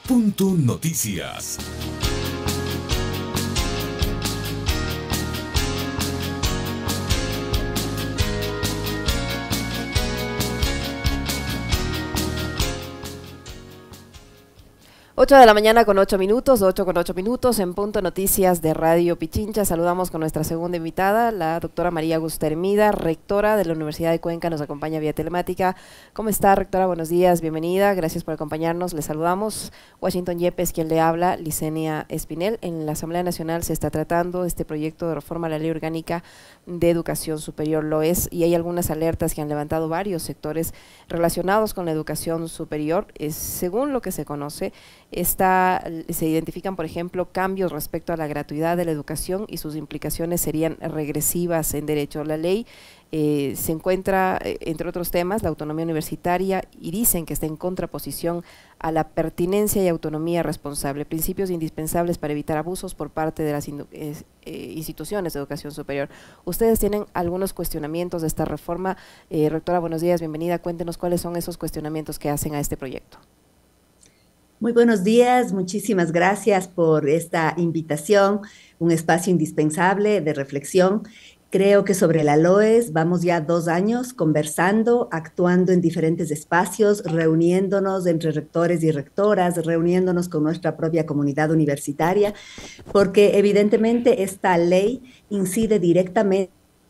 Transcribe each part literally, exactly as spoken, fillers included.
Punto Noticias. ocho de la mañana con ocho minutos, ocho con ocho minutos en Punto Noticias de Radio Pichincha. Saludamos con nuestra segunda invitada, la doctora María Augusta Hermida, rectora de la Universidad de Cuenca, nos acompaña vía telemática. ¿Cómo está, rectora? Buenos días, bienvenida, gracias por acompañarnos, le saludamos. Washington Yepes, quien le habla, Licenia Espinel. En la Asamblea Nacional se está tratando este proyecto de reforma a la Ley Orgánica de Educación Superior, lo es, y hay algunas alertas que han levantado varios sectores relacionados con la educación superior. Es, según lo que se conoce, Está, se identifican, por ejemplo, cambios respecto a la gratuidad de la educación y sus implicaciones serían regresivas en derecho. La ley eh, se encuentra, eh, entre otros temas, la autonomía universitaria, y dicen que está en contraposición a la pertinencia y autonomía responsable, principios indispensables para evitar abusos por parte de las eh, eh, instituciones de educación superior. Ustedes tienen algunos cuestionamientos de esta reforma. Eh, rectora, buenos días, bienvenida. Cuéntenos cuáles son esos cuestionamientos que hacen a este proyecto. Muy buenos días, muchísimas gracias por esta invitación, un espacio indispensable de reflexión. Creo que sobre la LOES vamos ya dos años conversando, actuando en diferentes espacios, reuniéndonos entre rectores y rectoras, reuniéndonos con nuestra propia comunidad universitaria, porque evidentemente esta ley incide directamente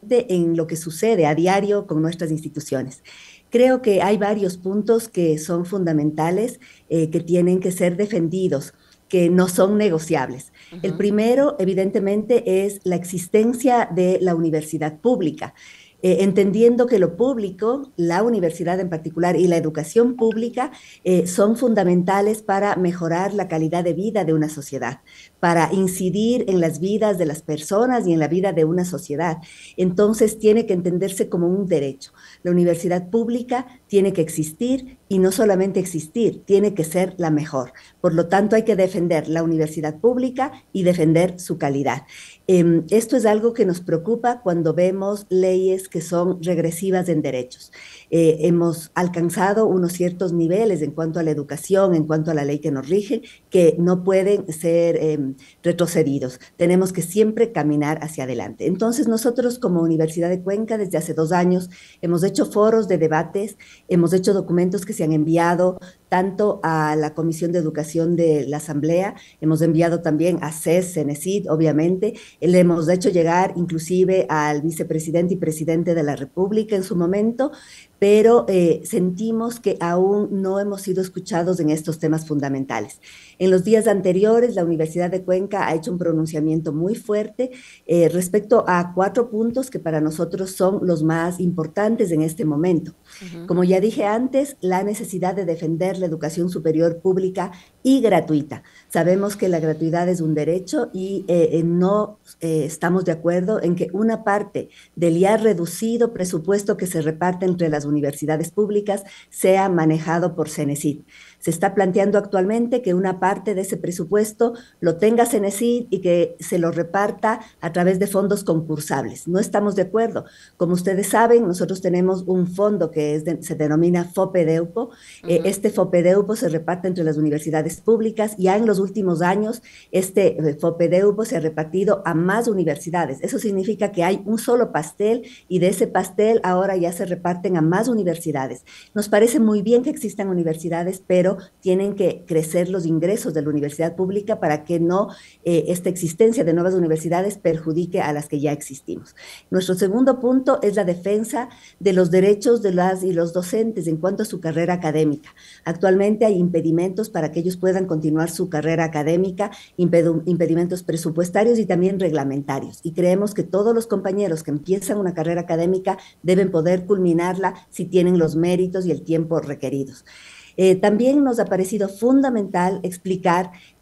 en lo que sucede a diario con nuestras instituciones. Creo que hay varios puntos que son fundamentales, eh, que tienen que ser defendidos, que no son negociables. Uh-huh. El primero, evidentemente, es la existencia de la universidad pública. Eh, entendiendo que lo público, la universidad en particular y la educación pública eh, son fundamentales para mejorar la calidad de vida de una sociedad, para incidir en las vidas de las personas y en la vida de una sociedad. Entonces tiene que entenderse como un derecho. La universidad pública tiene que existir y no solamente existir, tiene que ser la mejor. Por lo tanto, hay que defender la universidad pública y defender su calidad. Eh, esto es algo que nos preocupa cuando vemos leyes que son regresivas en derechos. Eh, hemos alcanzado unos ciertos niveles en cuanto a la educación, en cuanto a la ley que nos rige, que no pueden ser eh, retrocedidos. Tenemos que siempre caminar hacia adelante. Entonces, nosotros como Universidad de Cuenca, desde hace dos años, hemos hecho foros de debates, hemos hecho documentos que se han enviado tanto a la Comisión de Educación de la Asamblea, hemos enviado también a C E S, CENESID, obviamente, le hemos hecho llegar inclusive al vicepresidente y presidente de la República en su momento, pero eh, sentimos que aún no hemos sido escuchados en estos temas fundamentales. En los días anteriores, la Universidad de Cuenca ha hecho un pronunciamiento muy fuerte eh, respecto a cuatro puntos que para nosotros son los más importantes en este momento. Uh-huh. Como ya dije antes, la necesidad de defender la educación superior pública y gratuita. Sabemos que la gratuidad es un derecho y eh, no eh, estamos de acuerdo en que una parte del ya reducido presupuesto que se reparte entre las universidades públicas sea manejado por CENESID. Se está planteando actualmente que una parte de ese presupuesto lo tenga CENESID y que se lo reparta a través de fondos concursables. No estamos de acuerdo. Como ustedes saben, nosotros tenemos un fondo que es de, se denomina FOPEDEUPO. Uh-huh. eh, este FOPEDEUPO se reparte entre las universidades públicas. Ya en los últimos años, este eh, FOPEDEUPO se ha repartido a más universidades. Eso significa que hay un solo pastel y de ese pastel ahora ya se reparten a más universidades. Nos parece muy bien que existan universidades, pero tienen que crecer los ingresos de la universidad pública para que no eh, esta existencia de nuevas universidades perjudique a las que ya existimos. Nuestro segundo punto es la defensa de los derechos de las y los docentes en cuanto a su carrera académica. Actualmente hay impedimentos para que ellos puedan continuar su carrera académica, impedimentos presupuestarios y también reglamentarios. Y creemos que todos los compañeros que empiezan una carrera académica deben poder culminarla si tienen los méritos y el tiempo requeridos. Eh, también nos ha parecido fundamental explicar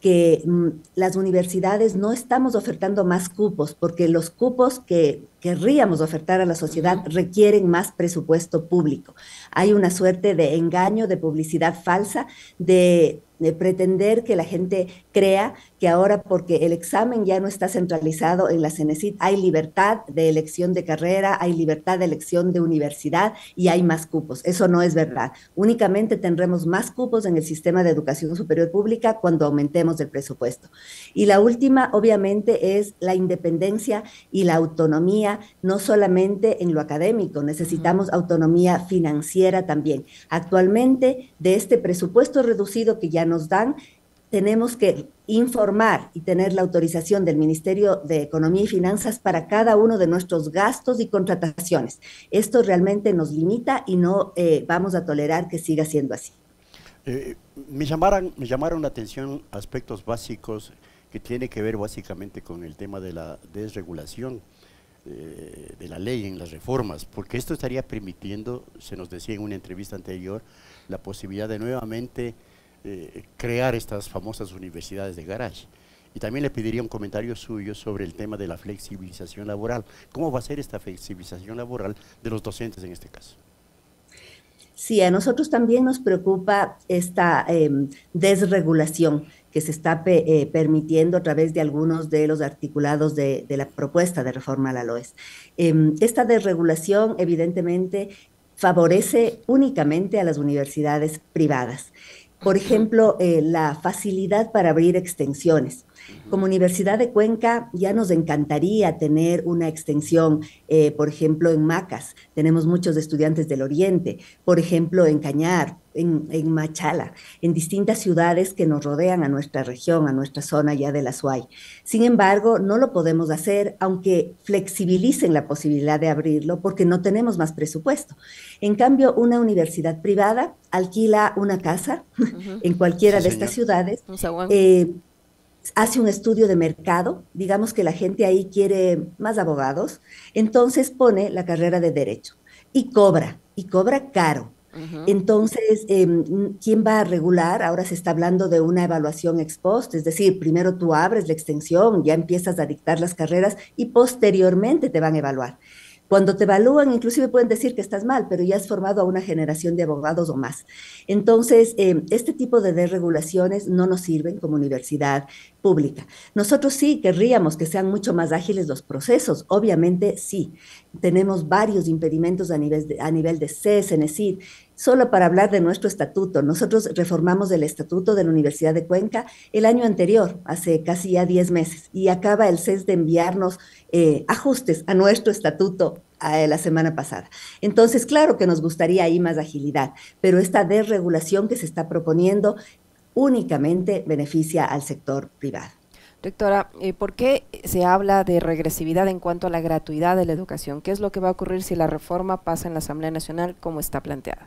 que mm, las universidades no estamos ofertando más cupos, porque los cupos que querríamos ofertar a la sociedad uh-huh. requieren más presupuesto público. Hay una suerte de engaño, de publicidad falsa, de, de pretender que la gente crea que ahora, porque el examen ya no está centralizado en la CENESID, hay libertad de elección de carrera, hay libertad de elección de universidad y hay más cupos. Eso no es verdad. Únicamente tendremos más cupos en el sistema de educación superior pública cuando aumentemos el presupuesto. Y la última, obviamente, es la independencia y la autonomía, no solamente en lo académico, necesitamos uh-huh. autonomía financiera también. Actualmente, de este presupuesto reducido que ya nos dan, tenemos que informar y tener la autorización del Ministerio de Economía y Finanzas para cada uno de nuestros gastos y contrataciones. Esto realmente nos limita y no eh, vamos a tolerar que siga siendo así. Eh, me, llamaron, me llamaron la atención aspectos básicos que tienen que ver básicamente con el tema de la desregulación eh, de la ley en las reformas, porque esto estaría permitiendo, se nos decía en una entrevista anterior, la posibilidad de nuevamente Eh, crear estas famosas universidades de garage. Y también le pediría un comentario suyo sobre el tema de la flexibilización laboral. ¿Cómo va a ser esta flexibilización laboral de los docentes en este caso? Sí, a nosotros también nos preocupa esta eh, desregulación que se está pe, eh, permitiendo a través de algunos de los articulados de, de la propuesta de reforma a la LOES. Eh, esta desregulación evidentemente favorece únicamente a las universidades privadas. Por ejemplo, eh, la facilidad para abrir extensiones. Como Universidad de Cuenca ya nos encantaría tener una extensión, eh, por ejemplo, en Macas. Tenemos muchos estudiantes del Oriente, por ejemplo, en Cañar, en, en Machala, en distintas ciudades que nos rodean a nuestra región, a nuestra zona ya de la SUAY. Sin embargo, no lo podemos hacer, aunque flexibilicen la posibilidad de abrirlo, porque no tenemos más presupuesto. En cambio, una universidad privada alquila una casa uh-huh. en cualquiera sí, de señor. estas ciudades, eh, hace un estudio de mercado, digamos que la gente ahí quiere más abogados, entonces pone la carrera de Derecho y cobra, y cobra caro. Uh-huh. Entonces, eh, ¿quién va a regular? Ahora se está hablando de una evaluación ex post, es decir, primero tú abres la extensión, ya empiezas a dictar las carreras y posteriormente te van a evaluar. Cuando te evalúan, inclusive pueden decir que estás mal, pero ya has formado a una generación de abogados o más. Entonces, eh, este tipo de desregulaciones no nos sirven como universidad pública. Nosotros sí querríamos que sean mucho más ágiles los procesos, obviamente sí. Tenemos varios impedimentos a nivel de, a nivel de C E S, CENESID. Solo para hablar de nuestro estatuto, nosotros reformamos el estatuto de la Universidad de Cuenca el año anterior, hace casi ya diez meses, y acaba el C E S de enviarnos eh, ajustes a nuestro estatuto eh, la semana pasada. Entonces, claro que nos gustaría ahí más agilidad, pero esta desregulación que se está proponiendo únicamente beneficia al sector privado. Rectora, eh, ¿por qué se habla de regresividad en cuanto a la gratuidad de la educación? ¿Qué es lo que va a ocurrir si la reforma pasa en la Asamblea Nacional como está planteada?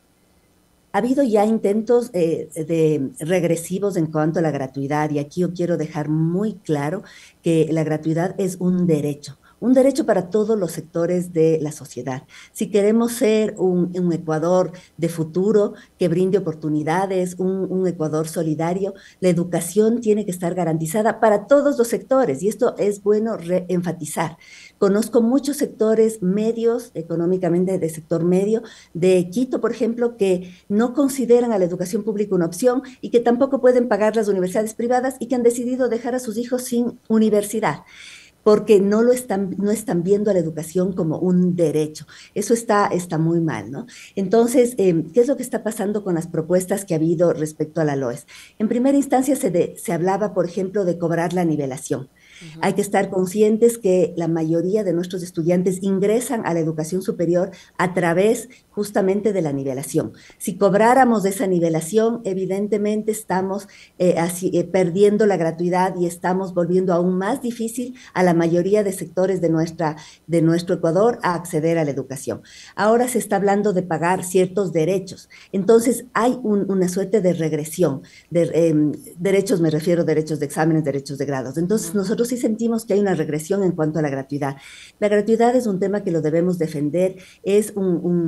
Ha habido ya intentos eh, de regresivos en cuanto a la gratuidad, y aquí yo quiero dejar muy claro que la gratuidad es un derecho. Un derecho para todos los sectores de la sociedad. Si queremos ser un, un Ecuador de futuro que brinde oportunidades, un, un Ecuador solidario, la educación tiene que estar garantizada para todos los sectores, y esto es bueno reenfatizar. Conozco muchos sectores medios, económicamente de sector medio, de Quito, por ejemplo, que no consideran a la educación pública una opción y que tampoco pueden pagar las universidades privadas y que han decidido dejar a sus hijos sin universidad, porque no lo están, no están viendo a la educación como un derecho. Eso está, está muy mal, ¿no? Entonces, eh, ¿qué es lo que está pasando con las propuestas que ha habido respecto a la LOES? En primera instancia se, de, se hablaba, por ejemplo, de cobrar la nivelación. Uh-huh. Hay que estar conscientes que la mayoría de nuestros estudiantes ingresan a la educación superior a través justamente de la nivelación. Si cobráramos esa nivelación, evidentemente estamos eh, así, eh, perdiendo la gratuidad y estamos volviendo aún más difícil a la mayoría de sectores de, nuestra, de nuestro Ecuador a acceder a la educación. Ahora se está hablando de pagar ciertos derechos. Entonces hay un, una suerte de regresión. De, eh, derechos, me refiero a derechos de exámenes, derechos de grados. Entonces uh-huh. nosotros sí sentimos que hay una regresión en cuanto a la gratuidad. La gratuidad es un tema que lo debemos defender, es un, un,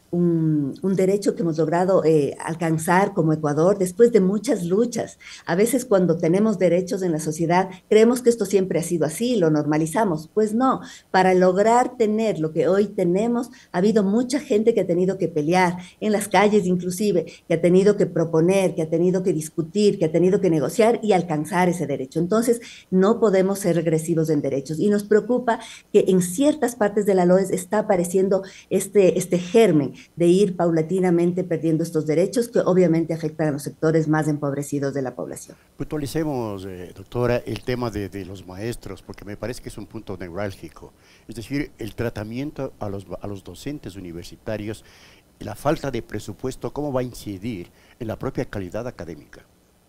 un, un derecho que hemos logrado eh, alcanzar como Ecuador después de muchas luchas. A veces cuando tenemos derechos en la sociedad creemos que esto siempre ha sido así, lo normalizamos. Pues no, para lograr tener lo que hoy tenemos ha habido mucha gente que ha tenido que pelear en las calles inclusive, que ha tenido que proponer, que ha tenido que discutir, que ha tenido que negociar y alcanzar ese derecho. Entonces no podemos ser regresivos en derechos y nos preocupa que en ciertas partes de la L O E S está apareciendo este, este germen de ir paulatinamente perdiendo estos derechos que obviamente afectan a los sectores más empobrecidos de la población. Puntualicemos, eh, doctora, el tema de, de los maestros, porque me parece que es un punto neurálgico. Es decir, el tratamiento a los, a los docentes universitarios, la falta de presupuesto, ¿cómo va a incidir en la propia calidad académica?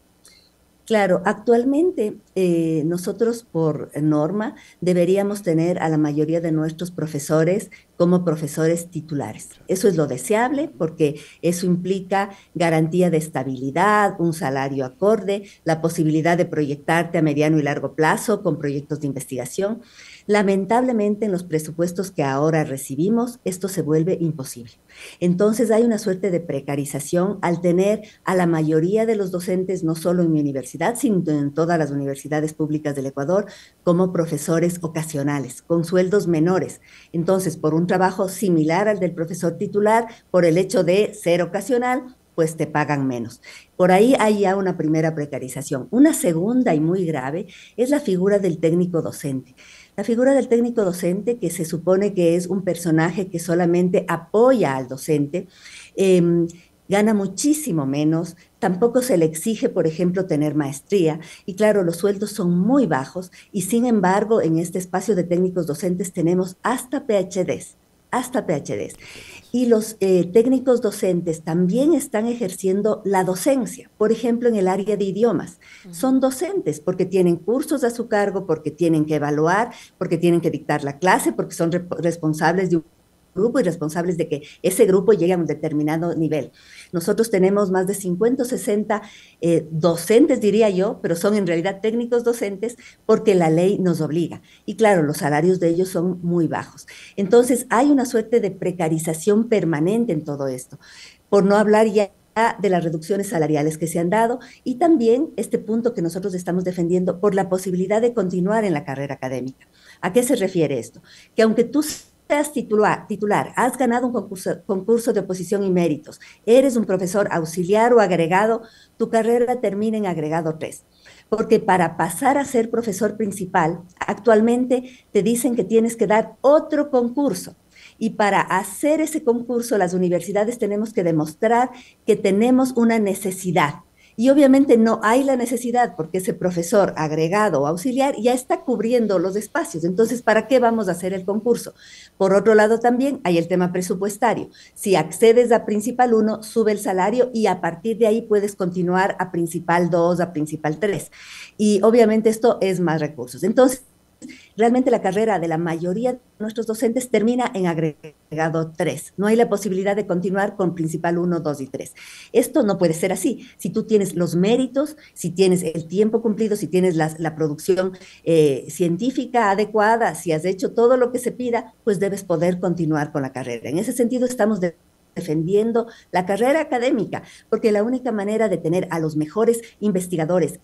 Claro, actualmente eh, nosotros por norma deberíamos tener a la mayoría de nuestros profesores como profesores titulares. Eso es lo deseable porque eso implica garantía de estabilidad, un salario acorde, la posibilidad de proyectarte a mediano y largo plazo con proyectos de investigación. Lamentablemente en los presupuestos que ahora recibimos esto se vuelve imposible. Entonces hay una suerte de precarización al tener a la mayoría de los docentes, no solo en mi universidad, sino en todas las universidades públicas del Ecuador, como profesores ocasionales, con sueldos menores. Entonces, por un trabajo similar al del profesor titular, por el hecho de ser ocasional, pues te pagan menos. Por ahí hay ya una primera precarización. Una segunda y muy grave es la figura del técnico docente. La figura del técnico docente, que se supone que es un personaje que solamente apoya al docente, eh, gana muchísimo menos, tampoco se le exige, por ejemplo, tener maestría, y claro, los sueldos son muy bajos, y sin embargo, en este espacio de técnicos docentes tenemos hasta P H Ds, hasta P H Ds. Y los eh, técnicos docentes también están ejerciendo la docencia, por ejemplo, en el área de idiomas. Uh-huh. Son docentes porque tienen cursos a su cargo, porque tienen que evaluar, porque tienen que dictar la clase, porque son re- responsables de un grupo y responsables de que ese grupo llegue a un determinado nivel. Nosotros tenemos más de cincuenta o sesenta eh, docentes, diría yo, pero son en realidad técnicos docentes porque la ley nos obliga. Y claro, los salarios de ellos son muy bajos. Entonces, hay una suerte de precarización permanente en todo esto, por no hablar ya de las reducciones salariales que se han dado y también este punto que nosotros estamos defendiendo por la posibilidad de continuar en la carrera académica. ¿A qué se refiere esto? Que aunque tú seas titular, titular, has ganado un concurso, concurso de oposición y méritos, eres un profesor auxiliar o agregado, tu carrera termina en agregado tres. Porque para pasar a ser profesor principal, actualmente te dicen que tienes que dar otro concurso. Y para hacer ese concurso, las universidades tenemos que demostrar que tenemos una necesidad. Y obviamente no hay la necesidad porque ese profesor agregado o auxiliar ya está cubriendo los espacios. Entonces, ¿para qué vamos a hacer el concurso? Por otro lado, también hay el tema presupuestario. Si accedes a Principal uno, sube el salario y a partir de ahí puedes continuar a Principal dos, a Principal tres. Y obviamente esto es más recursos. Entonces, realmente la carrera de la mayoría de nuestros docentes termina en agregado tres. No hay la posibilidad de continuar con Principal uno, dos y tres. Esto no puede ser así. Si tú tienes los méritos, si tienes el tiempo cumplido, si tienes la, la producción eh, científica adecuada, si has hecho todo lo que se pida, pues debes poder continuar con la carrera. En ese sentido estamos de defendiendo la carrera académica, porque la única manera de tener a los mejores investigadores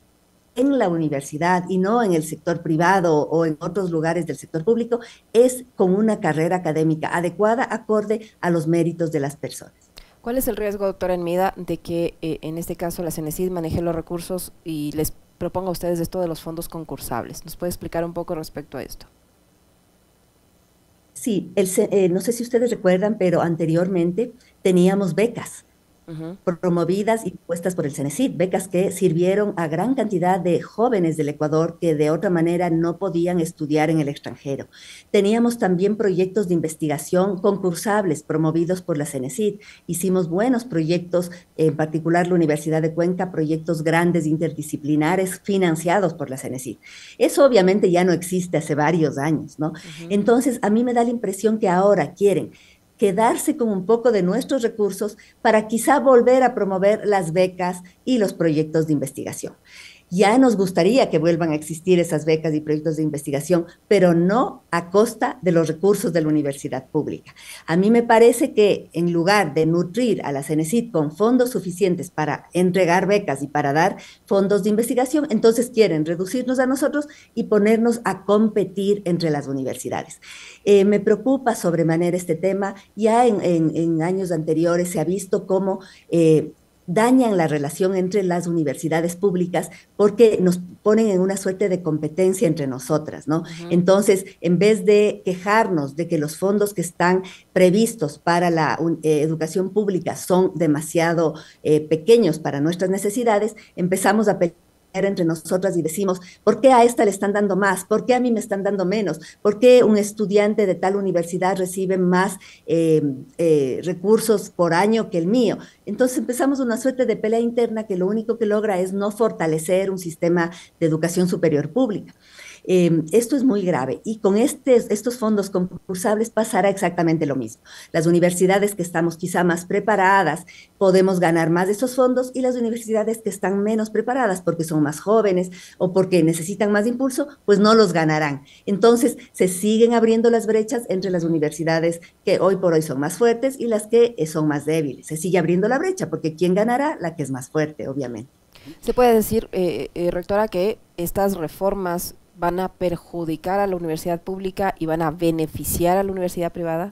en la universidad y no en el sector privado o en otros lugares del sector público, es con una carrera académica adecuada, acorde a los méritos de las personas. ¿Cuál es el riesgo, doctora Hermida, de que eh, en este caso la CENESID maneje los recursos y les proponga a ustedes esto de los fondos concursables? ¿Nos puede explicar un poco respecto a esto? Sí, el, eh, no sé si ustedes recuerdan, pero anteriormente teníamos becas. Uh-huh. Promovidas y puestas por el CENESID, becas que sirvieron a gran cantidad de jóvenes del Ecuador que de otra manera no podían estudiar en el extranjero. Teníamos también proyectos de investigación concursables promovidos por la CENESID. Hicimos buenos proyectos, en particular la Universidad de Cuenca, proyectos grandes interdisciplinares financiados por la CENESID. Eso obviamente ya no existe hace varios años, ¿no? Uh-huh. Entonces, a mí me da la impresión que ahora quieren quedarse con un poco de nuestros recursos para quizá volver a promover las becas y los proyectos de investigación. Ya nos gustaría que vuelvan a existir esas becas y proyectos de investigación, pero no a costa de los recursos de la universidad pública. A mí me parece que en lugar de nutrir a la CENESID con fondos suficientes para entregar becas y para dar fondos de investigación, entonces quieren reducirnos a nosotros y ponernos a competir entre las universidades. Eh, me preocupa sobremanera este tema. Ya en, en, en años anteriores se ha visto cómo eh, dañan la relación entre las universidades públicas porque nos ponen en una suerte de competencia entre nosotras, ¿no? Uh-huh. Entonces, en vez de quejarnos de que los fondos que están previstos para la eh, educación pública son demasiado eh, pequeños para nuestras necesidades, empezamos a pelear entre nosotras y decimos, ¿por qué a esta le están dando más? ¿Por qué a mí me están dando menos? ¿Por qué un estudiante de tal universidad recibe más eh, eh, recursos por año que el mío? Entonces empezamos una suerte de pelea interna que lo único que logra es no fortalecer un sistema de educación superior pública. Eh, esto es muy grave y con este, estos fondos concursables pasará exactamente lo mismo. Las universidades que estamos quizá más preparadas podemos ganar más de esos fondos y las universidades que están menos preparadas porque son más jóvenes o porque necesitan más impulso, pues no los ganarán. Entonces se siguen abriendo las brechas entre las universidades que hoy por hoy son más fuertes y las que son más débiles. Se sigue abriendo la brecha porque ¿quién ganará? La que es más fuerte, obviamente. Se puede decir, eh, eh, rectora, que estas reformas van a perjudicar a la universidad pública y van a beneficiar a la universidad privada.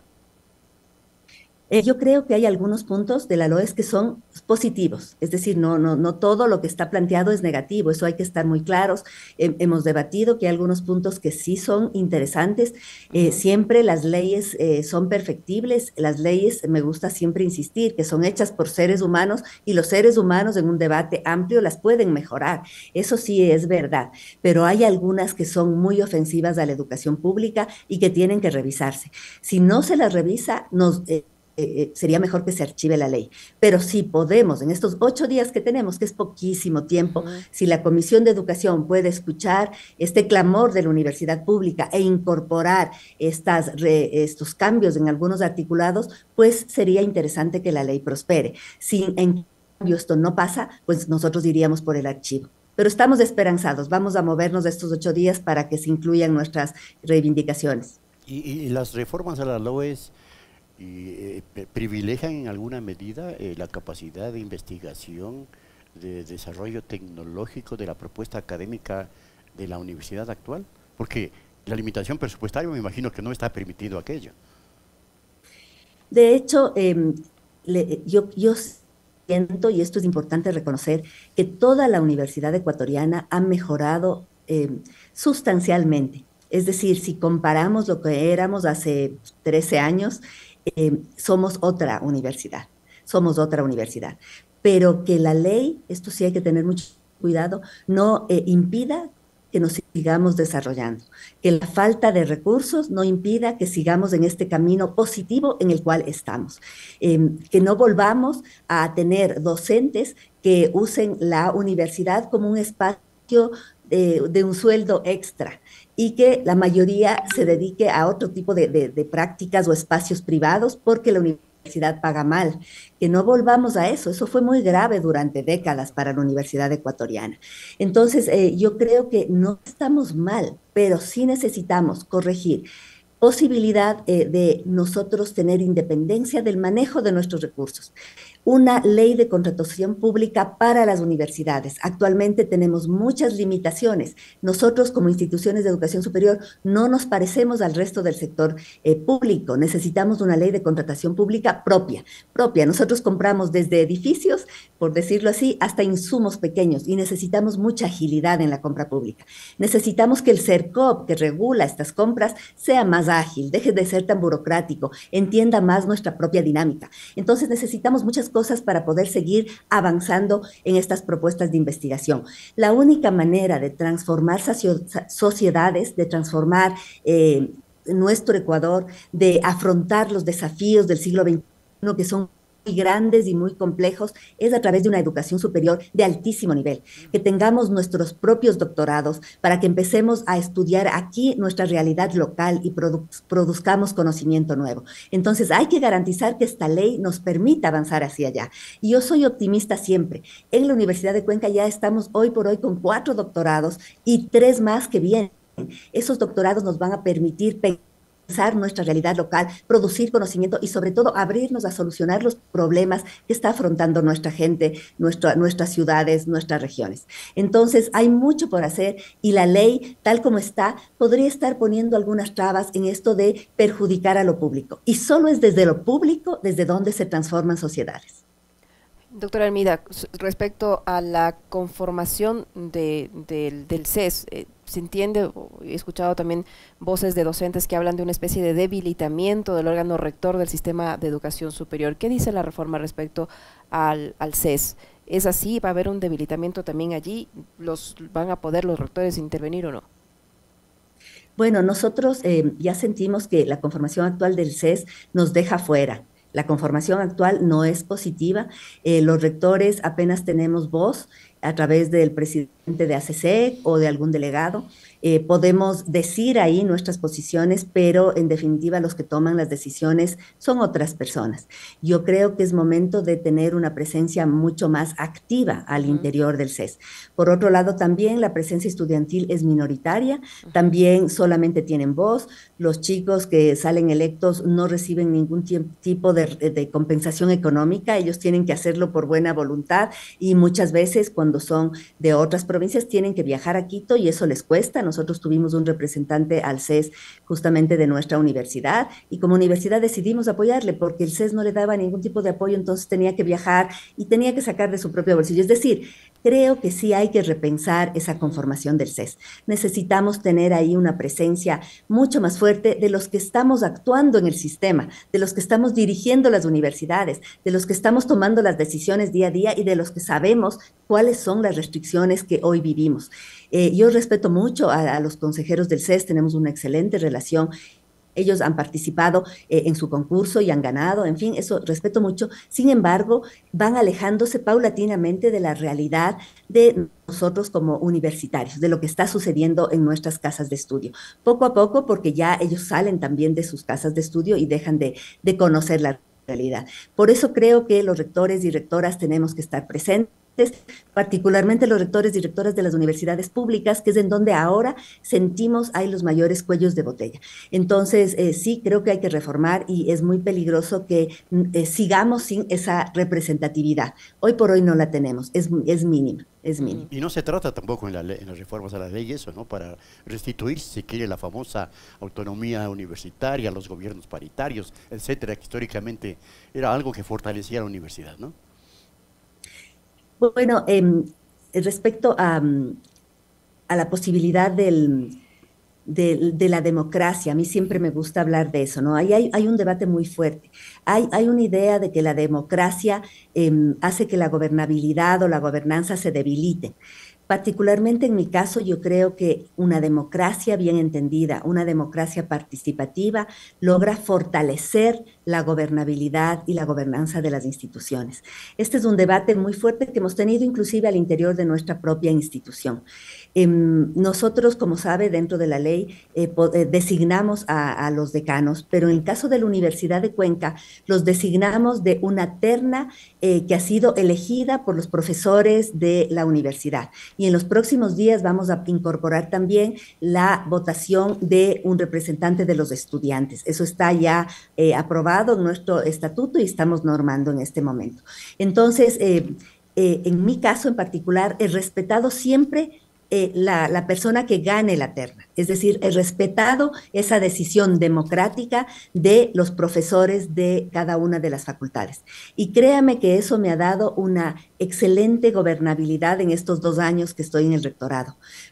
Eh, yo creo que hay algunos puntos de la LOES que son positivos, es decir, no, no, no todo lo que está planteado es negativo, eso hay que estar muy claros. Eh, hemos debatido que hay algunos puntos que sí son interesantes, eh, uh-huh. Siempre las leyes eh, son perfectibles, las leyes, me gusta siempre insistir, que son hechas por seres humanos y los seres humanos en un debate amplio las pueden mejorar, eso sí es verdad, pero hay algunas que son muy ofensivas a la educación pública y que tienen que revisarse. Si no se las revisa, nos... Eh, Eh, sería mejor que se archive la ley. Pero si podemos, en estos ocho días que tenemos, que es poquísimo tiempo, uh-huh. Si la Comisión de Educación puede escuchar este clamor de la universidad pública e incorporar estas, re, estos cambios en algunos articulados, pues sería interesante que la ley prospere. Si en cambio esto no pasa, pues nosotros iríamos por el archivo. Pero estamos esperanzados, vamos a movernos estos ocho días para que se incluyan nuestras reivindicaciones. Y, y las reformas a la LOES y eh, privilegian en alguna medida eh, la capacidad de investigación, de desarrollo tecnológico de la propuesta académica de la universidad actual, porque la limitación presupuestaria me imagino que no está permitido aquello. De hecho, eh, le, yo, yo siento, y esto es importante reconocer, que toda la universidad ecuatoriana ha mejorado eh, sustancialmente. Es decir, si comparamos lo que éramos hace trece años, Eh, somos otra universidad, somos otra universidad, pero que la ley, esto sí hay que tener mucho cuidado, no eh, impida que nos sigamos desarrollando, que la falta de recursos no impida que sigamos en este camino positivo en el cual estamos, eh, que no volvamos a tener docentes que usen la universidad como un espacio de, de un sueldo extra, y que la mayoría se dedique a otro tipo de, de, de prácticas o espacios privados porque la universidad paga mal. Que no volvamos a eso, eso fue muy grave durante décadas para la universidad ecuatoriana. Entonces, eh, yo creo que no estamos mal, pero sí necesitamos corregir posibilidad eh, de nosotros tener independencia del manejo de nuestros recursos. Una ley de contratación pública para las universidades. Actualmente tenemos muchas limitaciones. Nosotros como instituciones de educación superior no nos parecemos al resto del sector eh, público. Necesitamos una ley de contratación pública propia, propia. Nosotros compramos desde edificios, por decirlo así, hasta insumos pequeños y necesitamos mucha agilidad en la compra pública. Necesitamos que el CERCOP, que regula estas compras, sea más ágil, deje de ser tan burocrático, entienda más nuestra propia dinámica. Entonces necesitamos muchas cosas para poder seguir avanzando en estas propuestas de investigación. La única manera de transformar sociedades, de transformar eh, nuestro Ecuador, de afrontar los desafíos del siglo veintiuno, que son grandes y muy complejos es a través de una educación superior de altísimo nivel, que tengamos nuestros propios doctorados para que empecemos a estudiar aquí nuestra realidad local y produ produzcamos conocimiento nuevo. Entonces hay que garantizar que esta ley nos permita avanzar hacia allá. Y yo soy optimista siempre. En la Universidad de Cuenca ya estamos hoy por hoy con cuatro doctorados y tres más que vienen. Esos doctorados nos van a permitir pensar nuestra realidad local, producir conocimiento y sobre todo abrirnos a solucionar los problemas que está afrontando nuestra gente, nuestra, nuestras ciudades, nuestras regiones. Entonces hay mucho por hacer y la ley tal como está podría estar poniendo algunas trabas en esto de perjudicar a lo público y solo es desde lo público desde donde se transforman sociedades. Doctora Hermida, respecto a la conformación de, de, del C E S, eh, se entiende, he escuchado también voces de docentes que hablan de una especie de debilitamiento del órgano rector del sistema de educación superior. ¿Qué dice la reforma respecto al, al C E S? ¿Es así? ¿Va a haber un debilitamiento también allí? ¿Los, ¿Van a poder los rectores intervenir o no? Bueno, nosotros eh, ya sentimos que la conformación actual del C E S nos deja fuera. La conformación actual no es positiva. Eh, los rectores apenas tenemos voz a través del presidente de A C C o de algún delegado. Eh, podemos decir ahí nuestras posiciones, pero en definitiva los que toman las decisiones son otras personas. Yo creo que es momento de tener una presencia mucho más activa al uh-huh. interior del C E S. Por otro lado, también la presencia estudiantil es minoritaria, uh-huh. también solamente tienen voz. Los chicos que salen electos no reciben ningún tipo de, de compensación económica, ellos tienen que hacerlo por buena voluntad y muchas veces cuando son de otras provincias tienen que viajar a Quito y eso les cuesta. Nosotros tuvimos un representante al C E S justamente de nuestra universidad y como universidad decidimos apoyarle porque el C E S no le daba ningún tipo de apoyo, entonces tenía que viajar y tenía que sacar de su propio bolsillo. Es decir, creo que sí hay que repensar esa conformación del C E S. Necesitamos tener ahí una presencia mucho más fuerte de los que estamos actuando en el sistema, de los que estamos dirigiendo las universidades, de los que estamos tomando las decisiones día a día y de los que sabemos cuáles son las restricciones que hoy vivimos. Eh, yo respeto mucho a, a los consejeros del C E S, tenemos una excelente relación. Ellos han participado eh, en su concurso y han ganado, en fin, eso respeto mucho. Sin embargo, van alejándose paulatinamente de la realidad de nosotros como universitarios, de lo que está sucediendo en nuestras casas de estudio. Poco a poco, porque ya ellos salen también de sus casas de estudio y dejan de, de conocer la realidad. Por eso creo que los rectores y rectoras tenemos que estar presentes, particularmente los rectores y rectoras de las universidades públicas, que es en donde ahora sentimos hay los mayores cuellos de botella. Entonces, eh, sí, creo que hay que reformar y es muy peligroso que eh, sigamos sin esa representatividad. Hoy por hoy no la tenemos, es, es mínima, es mínima. Y no se trata tampoco en, la ley, en las reformas a la ley eso, ¿no? Para restituir, si se quiere, la famosa autonomía universitaria, los gobiernos paritarios, etcétera, que históricamente era algo que fortalecía la universidad, ¿no? Bueno, eh, respecto a, a la posibilidad del, de, de la democracia, a mí siempre me gusta hablar de eso, ¿no? Ahí hay, hay un debate muy fuerte. Hay, hay una idea de que la democracia eh, hace que la gobernabilidad o la gobernanza se debilite. Particularmente en mi caso, yo creo que una democracia bien entendida, una democracia participativa, logra fortalecer la gobernabilidad y la gobernanza de las instituciones. Este es un debate muy fuerte que hemos tenido inclusive al interior de nuestra propia institución. Eh, nosotros, como sabe, dentro de la ley eh, eh, designamos a, a los decanos, pero en el caso de la Universidad de Cuenca, los designamos de una terna eh, que ha sido elegida por los profesores de la universidad. Y en los próximos días vamos a incorporar también la votación de un representante de los estudiantes. Eso está ya eh, aprobado en nuestro estatuto y estamos normando en este momento. Entonces, eh, eh, en mi caso en particular, he respetado siempre Eh, la, la persona que gane la terna, es decir, he respetado esa decisión democrática de los profesores de cada una de las facultades. Y créame que eso me ha dado una excelente gobernabilidad en estos dos años que estoy en el rectorado,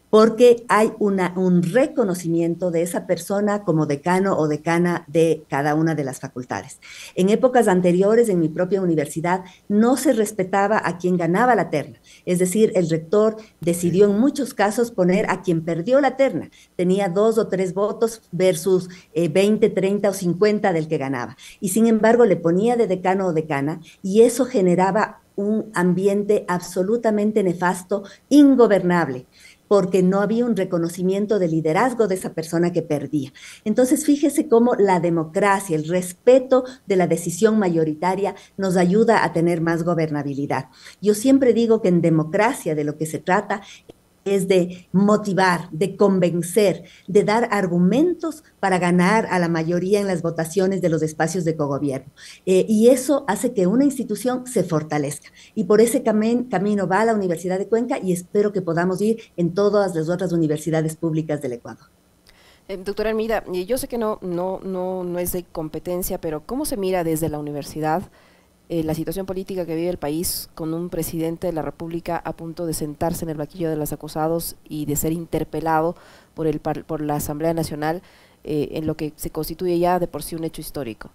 porque hay una, un reconocimiento de esa persona como decano o decana de cada una de las facultades. En épocas anteriores, en mi propia universidad, no se respetaba a quien ganaba la terna. Es decir, el rector decidió en muchos casos poner a quien perdió la terna. Tenía dos o tres votos versus eh, veinte, treinta o cincuenta del que ganaba. Y sin embargo, le ponía de decano o decana y eso generaba un ambiente absolutamente nefasto, ingobernable, porque no había un reconocimiento de liderazgo de esa persona que perdía. Entonces, fíjese cómo la democracia, el respeto de la decisión mayoritaria nos ayuda a tener más gobernabilidad. Yo siempre digo que en democracia de lo que se trata es de motivar, de convencer, de dar argumentos para ganar a la mayoría en las votaciones de los espacios de cogobierno. Eh, y eso hace que una institución se fortalezca. Y por ese cam camino va la Universidad de Cuenca y espero que podamos ir en todas las otras universidades públicas del Ecuador. Eh, doctora Hermida, yo sé que no, no, no, no es de competencia, pero ¿cómo se mira desde la universidad Eh, la situación política que vive el país con un presidente de la República a punto de sentarse en el banquillo de los acusados y de ser interpelado por, el, por la Asamblea Nacional eh, en lo que se constituye ya de por sí un hecho histórico?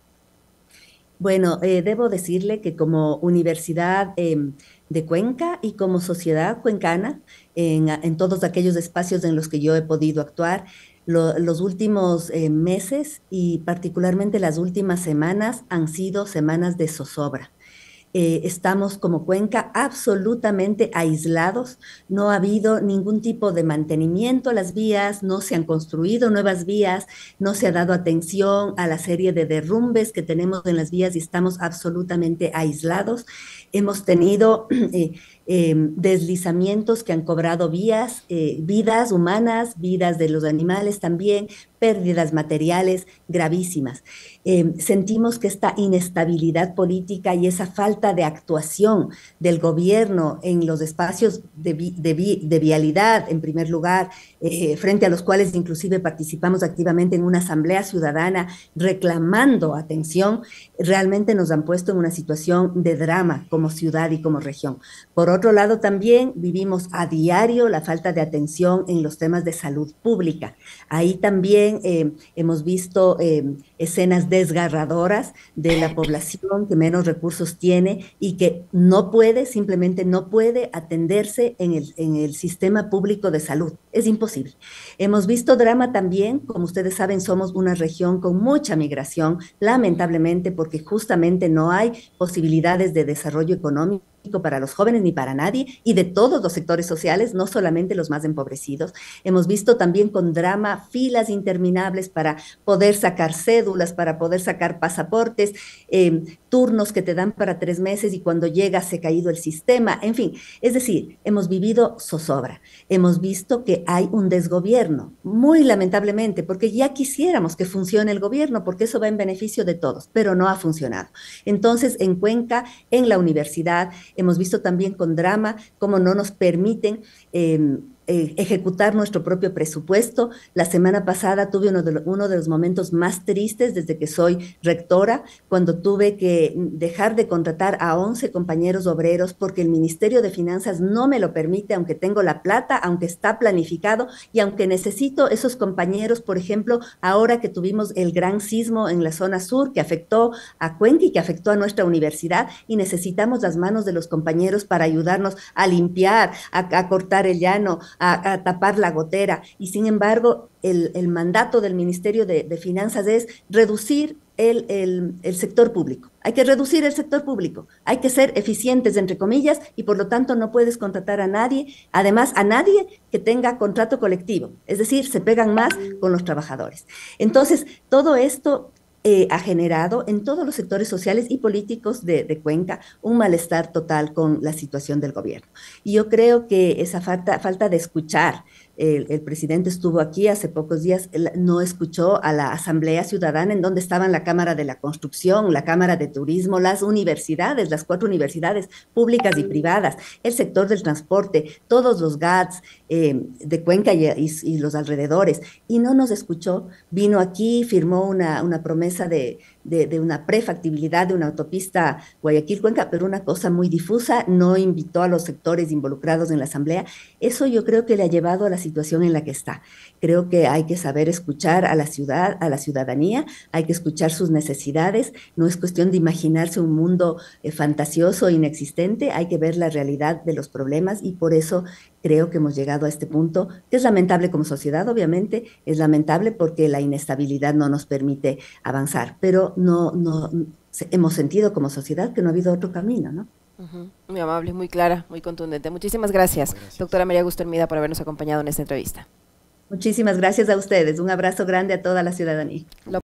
Bueno, eh, debo decirle que como Universidad eh, de Cuenca y como sociedad cuencana, en, en todos aquellos espacios en los que yo he podido actuar, lo, los últimos eh, meses y particularmente las últimas semanas han sido semanas de zozobra. Eh, estamos como Cuenca absolutamente aislados, no ha habido ningún tipo de mantenimiento a las vías, no se han construido nuevas vías, no se ha dado atención a la serie de derrumbes que tenemos en las vías y estamos absolutamente aislados. Hemos tenido eh, eh, deslizamientos que han cobrado vías, eh, vidas humanas, vidas de los animales también, pérdidas materiales gravísimas. Eh, sentimos que esta inestabilidad política y esa falta de actuación del gobierno en los espacios de, vi, de, vi, de vialidad, en primer lugar, eh, frente a los cuales inclusive participamos activamente en una asamblea ciudadana reclamando atención, realmente nos han puesto en una situación de drama como ciudad y como región. Por otro lado, también vivimos a diario la falta de atención en los temas de salud pública. Ahí también Eh, hemos visto eh, escenas desgarradoras de la población que menos recursos tiene y que no puede, simplemente no puede atenderse en el, en el sistema público de salud. Es imposible. Hemos visto drama también, como ustedes saben, somos una región con mucha migración, lamentablemente porque justamente no hay posibilidades de desarrollo económico para los jóvenes ni para nadie, y de todos los sectores sociales, no solamente los más empobrecidos. Hemos visto también con drama filas interminables para poder sacar cédulas, para poder sacar pasaportes, eh, turnos que te dan para tres meses y cuando llegas se ha caído el sistema, en fin. Es decir, hemos vivido zozobra. Hemos visto que hay un desgobierno, muy lamentablemente, porque ya quisiéramos que funcione el gobierno, porque eso va en beneficio de todos, pero no ha funcionado. Entonces, en Cuenca, en la universidad, hemos visto también con drama cómo no nos permiten eh, eh, ejecutar nuestro propio presupuesto. La semana pasada tuve uno de, lo, uno de los momentos más tristes desde que soy rectora, cuando tuve que dejar de contratar a once compañeros obreros porque el Ministerio de Finanzas no me lo permite, aunque tengo la plata, aunque está planificado y aunque necesito esos compañeros, por ejemplo, ahora que tuvimos el gran sismo en la zona sur que afectó a Cuenca y que afectó a nuestra universidad y necesitamos las manos de los compañeros para ayudarnos a limpiar, a, a cortar el llano, a, a tapar la gotera. Y sin embargo, el, el mandato del Ministerio de, de Finanzas es reducir el, el, el sector público. Hay que reducir el sector público, hay que ser eficientes, entre comillas, y por lo tanto no puedes contratar a nadie, además a nadie que tenga contrato colectivo, es decir, se pegan más con los trabajadores. Entonces, todo esto Eh, ha generado en todos los sectores sociales y políticos de, de Cuenca un malestar total con la situación del gobierno. Y yo creo que esa falta, falta de escuchar, el, el presidente estuvo aquí hace pocos días, él no escuchó a la Asamblea Ciudadana en donde estaban la Cámara de la Construcción, la Cámara de Turismo, las universidades, las cuatro universidades públicas y privadas, el sector del transporte, todos los G A Ts eh, de Cuenca y, y, y los alrededores, y no nos escuchó. Vino aquí, firmó una, una promesa De, de, de una prefactibilidad de una autopista Guayaquil-Cuenca, pero una cosa muy difusa, no invitó a los sectores involucrados en la asamblea. Eso yo creo que le ha llevado a la situación en la que está. Creo que hay que saber escuchar a la ciudad, a la ciudadanía, hay que escuchar sus necesidades, no es cuestión de imaginarse un mundo eh, fantasioso, inexistente, hay que ver la realidad de los problemas y por eso creo que hemos llegado a este punto, que es lamentable como sociedad, obviamente, es lamentable porque la inestabilidad no nos permite avanzar, pero no, no hemos sentido como sociedad que no ha habido otro camino, ¿no? Uh-huh. Muy amable, muy clara, muy contundente. Muchísimas gracias, gracias, doctora María Augusto Hermida, por habernos acompañado en esta entrevista. Muchísimas gracias a ustedes. Un abrazo grande a toda la ciudadanía.